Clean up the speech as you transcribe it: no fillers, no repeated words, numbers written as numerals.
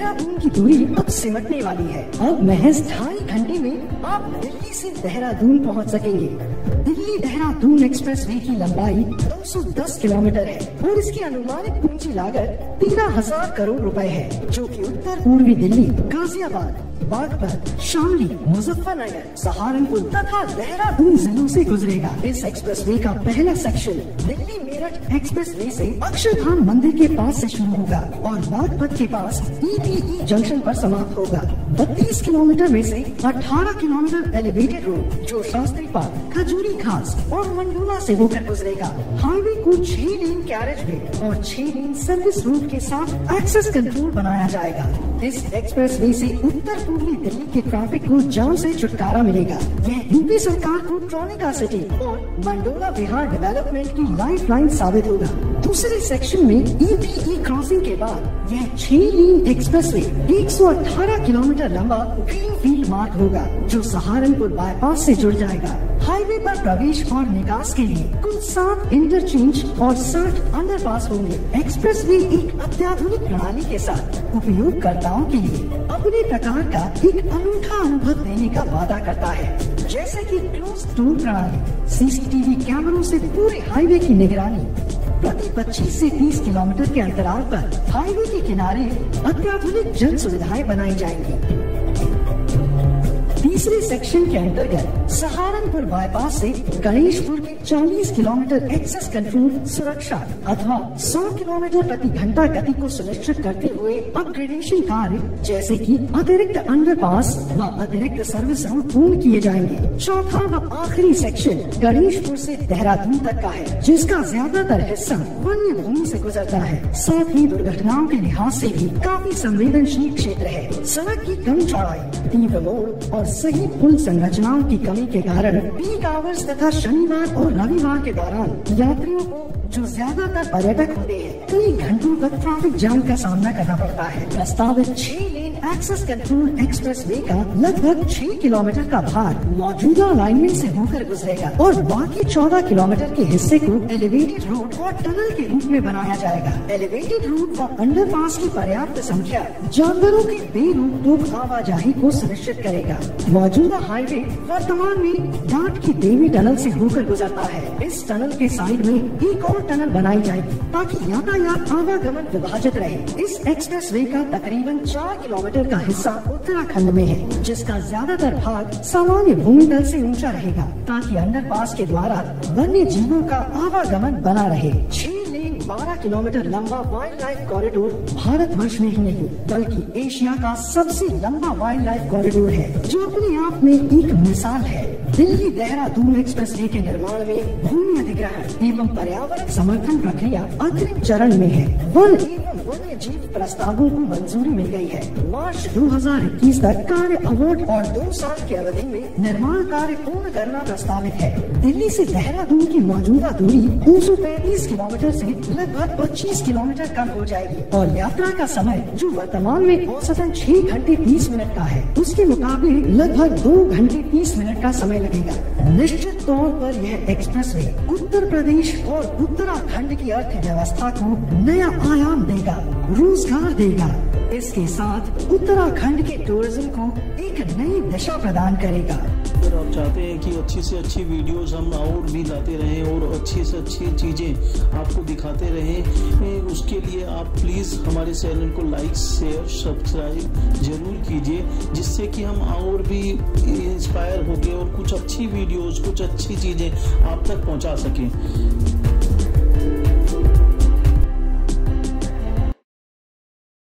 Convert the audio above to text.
देहरादून की दूरी अब सिमटने वाली है। अब महज 2.5 घंटे में आप दिल्ली से देहरादून पहुंच सकेंगे। दिल्ली देहरादून एक्सप्रेसवे की लंबाई 210 किलोमीटर है और इसकी अनुमानित पूंजी लागत 13,000 करोड़ रुपए है, जो कि उत्तर पूर्वी दिल्ली, गाजियाबाद, बागपत, शामली, मुजफ्फरनगर, सहारनपुर तथा देहरादून जिलों से गुजरेगा। इस एक्सप्रेसवे का पहला सेक्शन दिल्ली मेरठ एक्सप्रेसवे से अक्षरधाम मंदिर के पास से शुरू होगा और बागपत के पास ETE जंक्शन पर समाप्त होगा। 32 किलोमीटर में से 18 किलोमीटर एलिवेटेड रोड, जो शास्त्री पार्क, खजूरी घास और मंडोला से होकर गुजरेगा। हाईवे को 6 लेन कैरेज वे और 6 लेन सर्विस रूट के साथ एक्सेस कंट्रोल बनाया जाएगा। इस एक्सप्रेसवे से उत्तर पूर्वी दिल्ली के ट्रैफिक को जाम से छुटकारा मिलेगा। यह यूपी सरकार को ट्रॉनिका सिटी और मंडोला विहार डेवलपमेंट की लाइफलाइन साबित होगा। दूसरे सेक्शन में ETE क्रॉसिंग के बाद यह 6 लेन एक्सप्रेसवे 118 किलोमीटर लंबा ग्रीनफील्ड मार्ग होगा, जो सहारनपुर बाईपास से जुड़ जाएगा। हाईवे पर प्रवेश और निकास के लिए कुल 7 इंटरचेंज और 60 अंडरपास होंगे। एक्सप्रेसवे एक अत्याधुनिक प्रणाली के साथ उपयोगकर्ताओं के लिए अपने प्रकार का एक अनूठा अनुभव देने का वादा करता है, जैसे कि क्लोज टूर प्रणाली, CCTV कैमरों से पूरे हाईवे की निगरानी, प्रति 25 से 30 किलोमीटर के अंतराल पर हाईवे के किनारे अत्याधुनिक जन सुविधाएं बनाई जाएंगी। तीसरे सेक्शन के अंतर्गत सहारनपुर बाईपास से गणेशपुर के 40 किलोमीटर एक्सेस कंट्रोल सुरक्षा अथवा 100 किलोमीटर प्रति घंटा गति को सुनिश्चित करते हुए अपग्रेडेशन कार्य, जैसे कि अतिरिक्त अंडरपास व अतिरिक्त सर्विस रूट पूर्ण किए जाएंगे। चौथा व आखिरी सेक्शन गणेशपुर से देहरादून तक का है, जिसका ज्यादातर हिस्सा वन्य भूमि से गुजरता है। साथ ही दुर्घटनाओं के लिहाज से भी काफी संवेदनशील क्षेत्र है। सड़क की कम चौड़ाई, तीव्र मोड़ और सही पुल संरचनाओं की कमी के कारण पीक आवर्स तथा शनिवार और रविवार के दौरान यात्रियों को, जो ज्यादातर पर्यटक होते हैं, कई घंटों तक ट्रैफिक जाम का सामना करना पड़ता है। प्रस्तावित 6 लेन एक्सेस कंट्रोल एक्सप्रेसवे का लगभग 6 किलोमीटर का भाग मौजूदा अलाइनमेंट से होकर गुजरेगा और बाकी 14 किलोमीटर के हिस्से को एलिवेटेड रोड और टनल के रूप में बनाया जाएगा। एलिवेटेड रोड व अंडरपास की पर्याप्त संख्या जानवरों की बेरोक आवाजाही को सुनिश्चित करेगा। मौजूदा हाईवे वर्तमान में डाट की देवी टनल से होकर गुजरता है। इस टनल के साइड में एक और टनल बनाई जाएगी ताकि यातायात आवागमन विभाजित रहे। इस एक्सप्रेसवे का तकरीबन 4 किलोमीटर का हिस्सा उत्तराखंड में है, जिसका ज्यादातर भाग सामान्य भूमि तल से ऊंचा रहेगा ताकि अंडरपास के द्वारा वन्य जीवों का आवागमन बना रहे। 6 लेन 12 किलोमीटर लंबा वाइल्ड लाइफ कॉरिडोर भारत वर्ष में ही नहीं बल्कि एशिया का सबसे लंबा वाइल्ड लाइफ कॉरिडोर है, जो अपने आप में एक मिसाल है। दिल्ली देहरादून एक्सप्रेसवे के निर्माण में भूमि अधिग्रहण एवं पर्यावरण समर्थन प्रक्रिया अंतिम चरण में है। वन एवं वन्य जीव प्रस्तावों को मंजूरी मिल गई है। मार्च 2021 तक कार्य अवार्ड और 2 साल की अवधि में निर्माण कार्य पूर्ण करना प्रस्तावित है। दिल्ली से देहरादून की मौजूदा दूरी 235 किलोमीटर से लगभग 25 किलोमीटर कम हो जाएगी और यात्रा का समय, जो वर्तमान में औसतन 6 घंटे 30 मिनट का है, उसके मुकाबले लगभग 2 घंटे 30 मिनट का समय लगेगा। निश्चित तौर पर यह एक्सप्रेसवे उत्तर प्रदेश और उत्तराखंड की अर्थव्यवस्था को नया आयाम देगा, रोजगार देगा। इसके साथ उत्तराखंड के टूरिज्म को एक नई दिशा प्रदान करेगा। अगर आप चाहते हैं कि अच्छी से अच्छी वीडियोस हम और भी लाते रहें और अच्छी से अच्छी चीज़ें आपको दिखाते रहें, उसके लिए आप प्लीज़ हमारे चैनल को लाइक, शेयर, सब्सक्राइब जरूर कीजिए, जिससे कि हम और भी इंस्पायर होकर और कुछ अच्छी वीडियोस, कुछ अच्छी चीज़ें आप तक पहुंचा सकें।